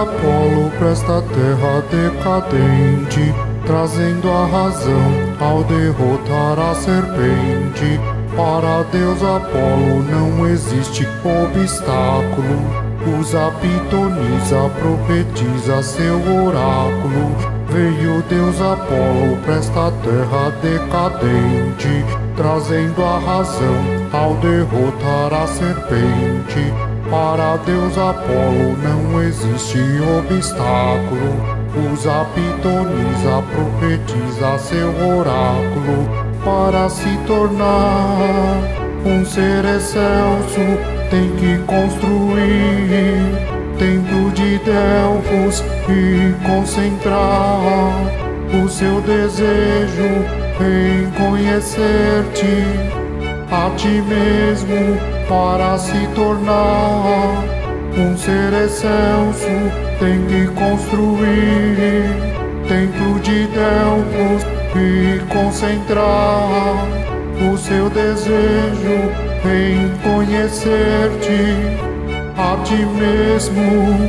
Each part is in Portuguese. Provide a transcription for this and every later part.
Apolo pra esta terra decadente, trazendo a razão ao derrotar a serpente. Para Deus Apolo não existe obstáculo. Usa, pitoniza, profetiza seu oráculo. Veio Deus Apolo pra esta terra decadente, trazendo a razão ao derrotar a serpente. Para Deus Apolo não existe obstáculo. Usa, pitoniza, profetiza seu oráculo. Para se tornar um ser excelso, tem que construir templo de Delfos e concentrar o seu desejo em conhecer-te a ti mesmo. Para se tornar um ser excelso, tem que construir templo de Delfos e concentrar o seu desejo em conhecer-te a ti mesmo.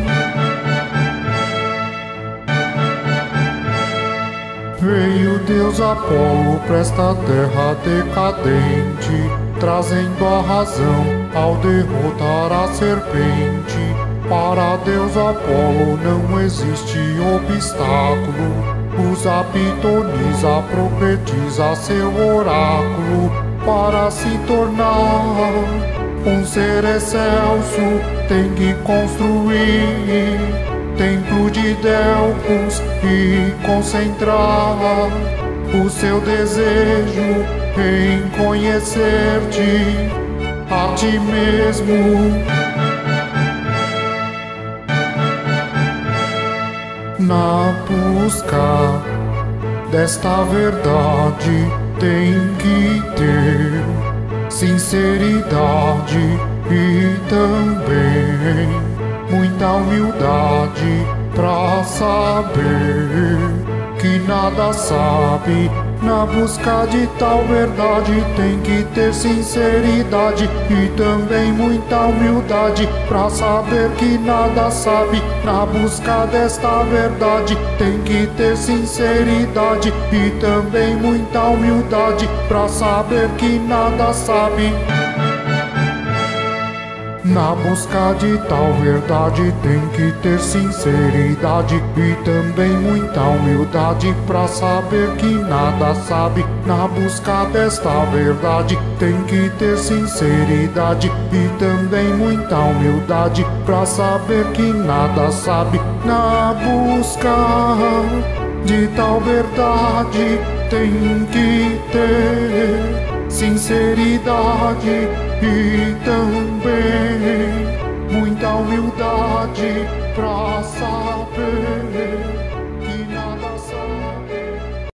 Veio Deus Apolo pra esta terra decadente, trazendo a razão ao derrotar a serpente. Para Deus Apolo não existe obstáculo. Usa, pitoniza, profetiza seu oráculo. Para se tornar um ser excelso, tem que construir templo de Delfos e concentrar o seu desejo em conhecer-te a ti mesmo. Na busca desta verdade, tem que ter sinceridade e também muita humildade pra saber que nada sabe. Na busca de tal verdade, tem que ter sinceridade e também muita humildade pra saber que nada sabe. Na busca desta verdade, tem que ter sinceridade e também muita humildade pra saber que nada sabe. Na busca de tal verdade, tem que ter sinceridade e também muita humildade pra saber que nada sabe. Na busca desta verdade, tem que ter sinceridade e também muita humildade pra saber que nada sabe. Na busca de tal verdade, tem que ter sinceridade e também